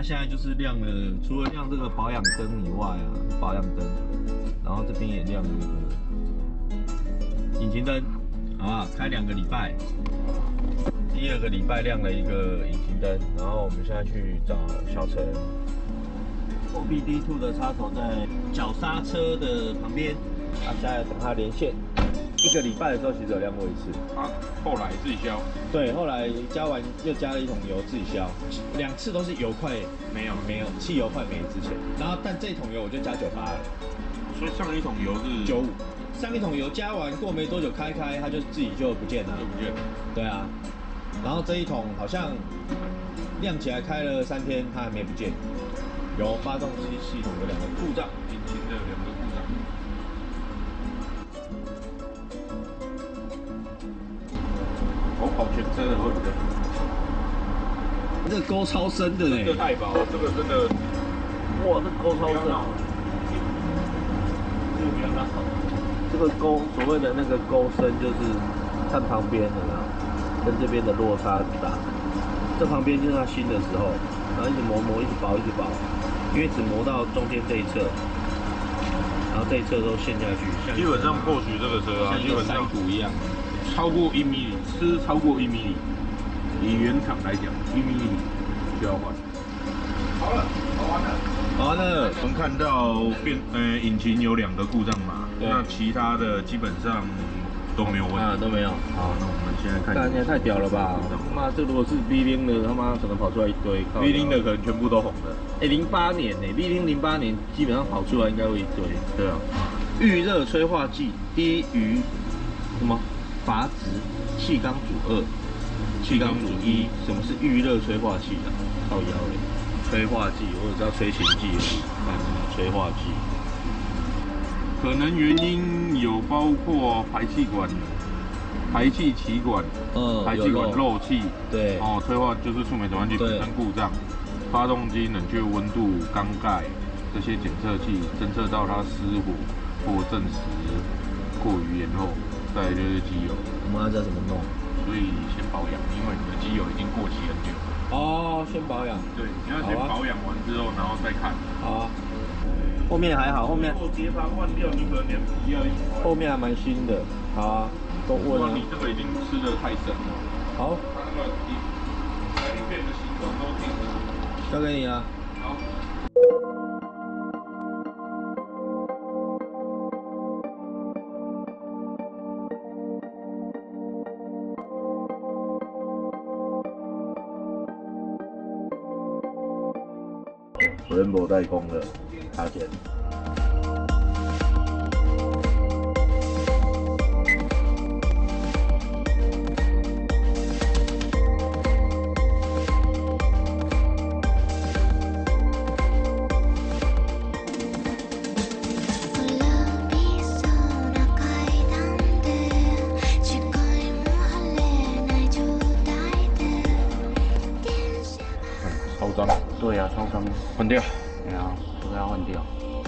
它现在就是亮了，除了亮这个保养灯以外啊，保养灯，然后这边也亮了一个引擎灯，啊，开2个礼拜，第2个礼拜亮了一个引擎灯，然后我们现在去找小陈。OBD2 的插头在脚刹车的旁边，啊，现在等它连线。1个礼拜的时候，其实有亮过一次。 啊，后来自己消。 对，后来加完又加了1桶油自己消，2次都是油快没有，汽油快没之前。然后但这一桶油我就加98了， 所以上一桶油是 95。上一桶油加完过没多久开，它就自己就不见了。 就不见了。 对啊，然后这一桶好像亮起来开了3天，它还没不见。有发动机系统有2个故障， 引擎的2个故障。我跑全车的会不会？ 这个沟超深的呢， 这个太薄，这个真的， 哇，这沟超深。这个比较大。这个沟所谓的那个沟深，就是看旁边的啦，跟这边的落差很大。这旁边就是它新的时候，然后一直磨，一直薄，因为只磨到中间这一侧，然后这一侧都陷下去。 基本上或许这个车啊，基本上山谷一样。 超过1 mm， 吃超过1 mm， 以原厂来讲，1 mm 就要换。好了，跑完了。我们看到引擎有2个故障码，那其他的基本上都没有问题。 啊，都没有。好，那我们现在看。看起来太屌了吧！他妈，这如果是 V0的，他妈可能跑出来一堆。 V0的可能全部都红的。 08年呢，V0 08年基本上跑出来应该会一堆。 对啊。 预热催化剂低于什么？阀值气缸组2，气缸组1，什么是预热催化剂啊？靠腰嘞，催化剂，我只知道催情剂而已，催化剂。 可能原因有包括排气管、排气气管、排气管漏气， 对， 哦，催化就是触媒转换器本身故障，发动机冷却温度、缸盖这些检测器侦测到它失火或证实过于延后。再来就是机油， 我们要知道怎么弄， 所以先保养，因为你的机油已经过期很久了。 哦，先保养。 对，你要先保养完之后，然后再看。 好啊。后面还好，后面。 如果碟盘换掉，你可能连皮要一起换。 后面还蛮新的。好啊，都问了。 你这个已经吃得太深了。 好。 它那个台面的形状都挺直。 交给你啊。 好。 人博代工的插件。 超脏。 对呀，超脏。 换掉。 对啊，这个要换掉。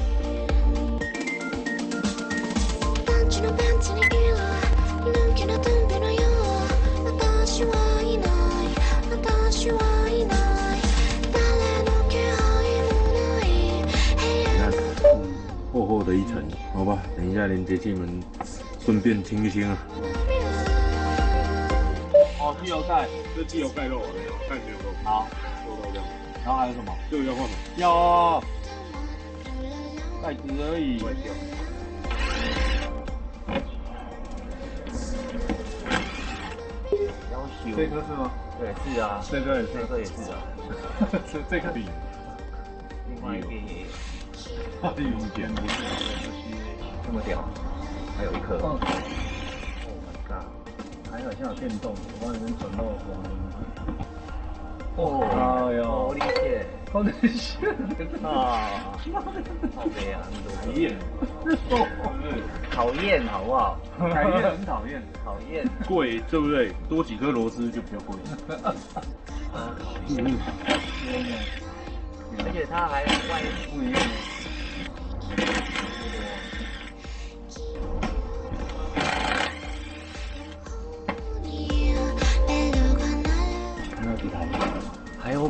厚厚的一层，好吧，等一下连接器门顺便清一清啊。 哦，机油盖， 这机油盖漏了没有？盖没有漏。 好， 漏到这样。 然后还有什么？ 这个要换吗？ 要盖子而已。 这颗是吗？ 对，是啊。 这颗也是。 这个也是啊。 这颗比另外一个也有。 第5间不是这么屌，还有一颗。Oh my god！ 还好像有电动，我帮你们转到光明。 哦， 哎呦， 好理解， 好理解啊！好悲啊， 讨厌， 讨厌好不好？ 讨厌很讨厌， 讨厌， 贵对不对？多几颗螺丝就比较贵。 而且它还外不一样。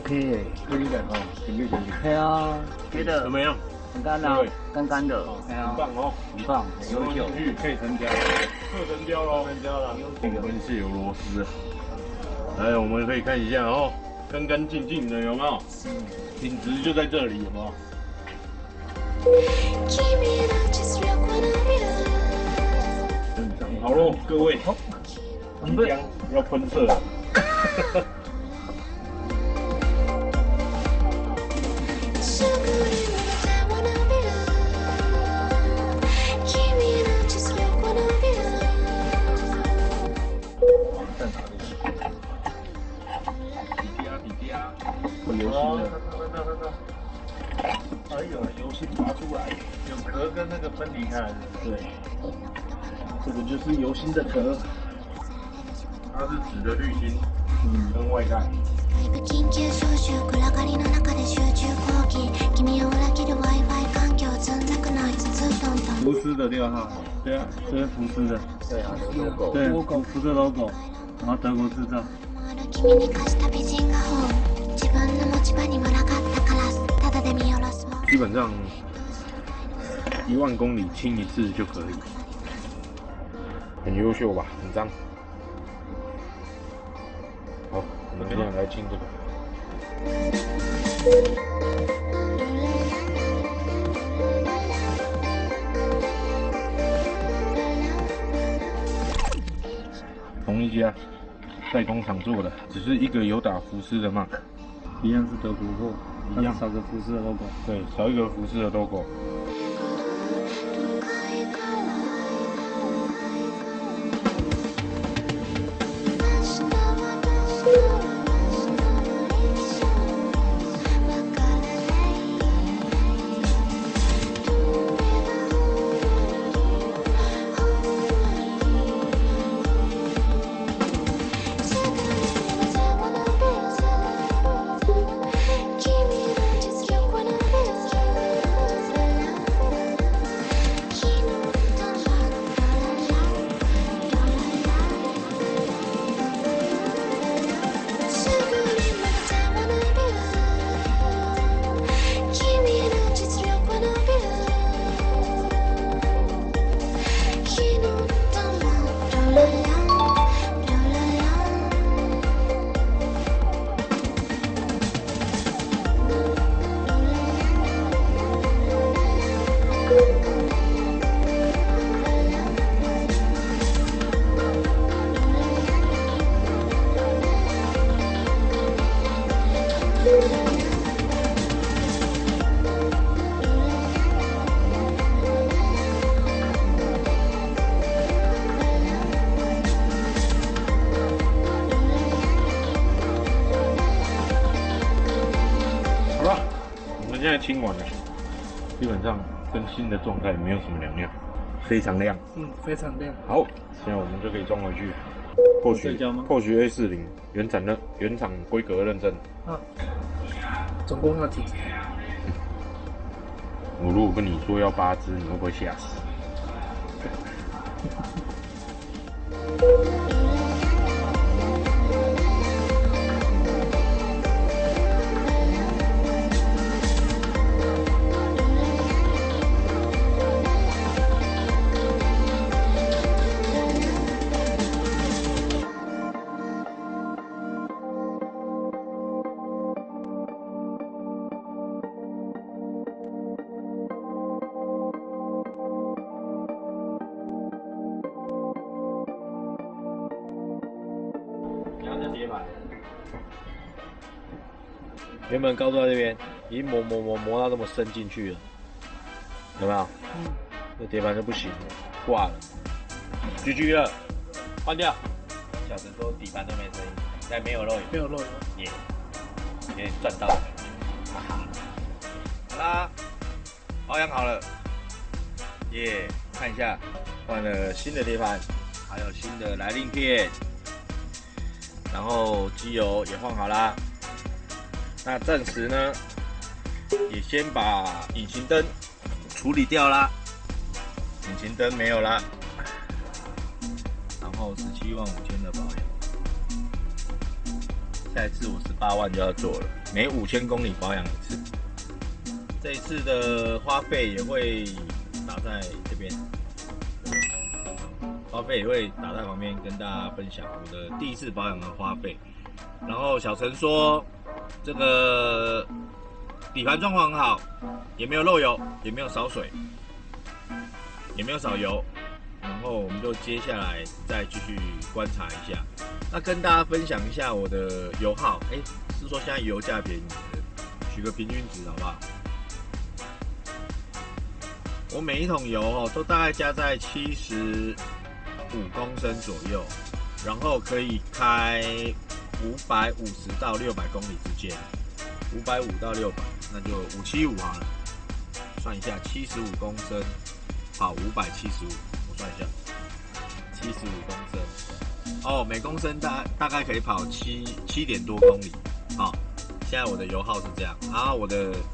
OK 诶， 可以的哦，进去进去。 对啊，觉得怎么样？ 很干啊，干干的，对啊， 很棒哦， 很棒，很优秀。 可以成交， 特成交喽， 成交了。 我们是有螺丝，来，我们可以看一下哦，干干净净的，有没有？品质就在这里，有没有？好喽，各位，即将要喷射了。 有油芯的， 哎呦，油芯拔出来， 有壳跟那个分离开来的。 对，这个就是油芯的壳，它是纸的滤芯，跟外盖。 緊急招集暗がりの中で集中講義君を裏切る Wi-Fi 環境ずんざくない頭痛トントン福斯的6号，对啊，这是福斯的， 对啊，logo， 对，福斯的 logo，然后德国制造。 君に貸した美人画法自分の持ち場に群がったカラスただで見下ろすも基本上10000公里清一次就可以，很优秀吧，很脏。好，我们现在来清这个。同一家代工厂做的，只是一个有打福斯的 mark， 一样是德国货， 一样少个福斯的 logo。 对，少一个福斯的 logo。现在清完了，基本上跟新的状态没有什么两样，非常亮。 非常亮。 好，现在我们就可以装回去。或许 A40 原厂规格认证。 啊，总共要几只？ 我如果跟你说要8只，你会不会吓死？ 原本高度在这边，已经磨到这么深进去了，有没有？这碟盘就不行了，挂了，GG 了，换掉。小陈说底盘都没声音，但没有漏油， 没有漏油， 耶，有点赚到了，哈哈。好啦，保养好了，耶，看一下，换了新的碟盘，还有新的来令片，然后机油也换好啦。那暂时呢，也先把引擎灯处理掉啦，引擎灯没有啦，然后175000的保养， 下一次我18万就要做了，每5000公里保养一次。这一次的花费也会打在这边，花费也会打在旁边跟大家分享我的第一次保养的花费。然后小陈说，这个底盘状况很好，也没有漏油，也没有少水，也没有少油。然后我们就接下来再继续观察一下。那跟大家分享一下我的油耗，是说现在油价便宜，取个平均值好不好？我每一桶油都大概加在75公升左右，然后可以开550到600公里之间，550到600，那就575好了。算一下，75公升跑575，我算一下，75公升，每公升大概可以跑7点多公里。好，现在我的油耗是这样，然后我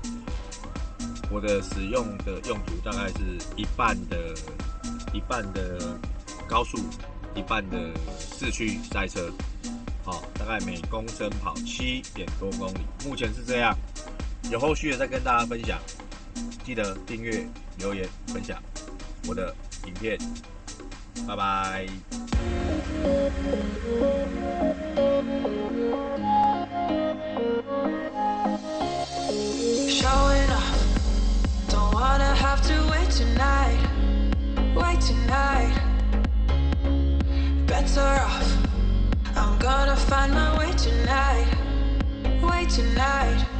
的使用的用途大概是一半的高速，一半的市区塞车。好，大概每公升跑7点多公里，目前是这样。有后续的再跟大家分享，记得订阅、留言、分享我的影片，拜拜。 Showing off, don't wanna have to wait tonight. Better off, I'm gonna find my way tonight.